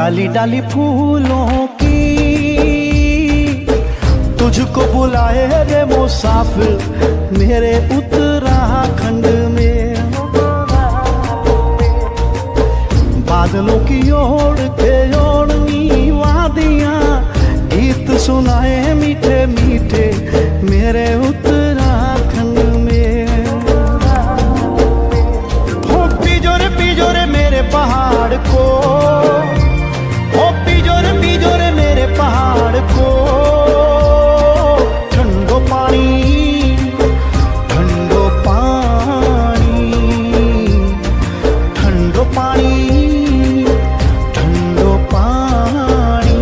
डाली डाली फूलों की तुझको बुलाए रे मुसाफिर मेरे उत्तराखंड में। बादलों की ओर के ओढ़नी वादियां गीत सुनाए मीठे मीठे मेरे उत्तराखंड में। हो पीजो रे मेरे पहाड़ को, हो पीजो रे मेरे पहाड़ को। ठंडो पानी, ठंडो पानी, ठंडो पानी, ठंडो पानी।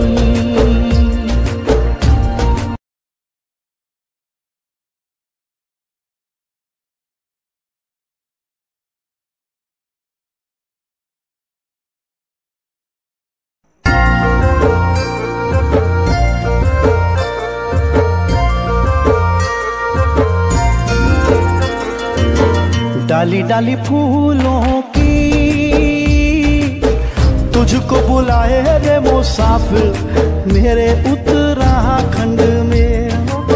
डाली डाली फूलों की तुझको बुलाए रे मुसाफिर मेरे उत्तराखंड में।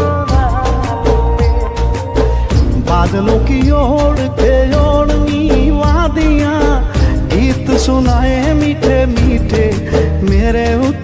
बादलों की ओर के ओढ़नी वादियां गीत सुनाए मीठे मीठे मेरे